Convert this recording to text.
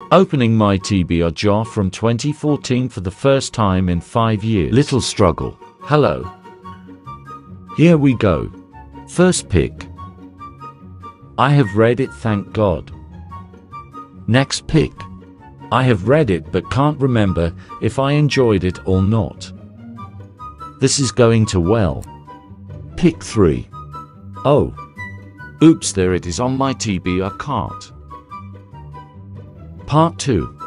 Opening my TBR jar from 2014 for the first time in 5 years. Little struggle. Hello. Here we go. First pick. I have read it, thank God. Next pick. I have read it but can't remember if I enjoyed it or not. This is going to well. Pick 3. Oh. Oops, there it is on my TBR cart. Part 2.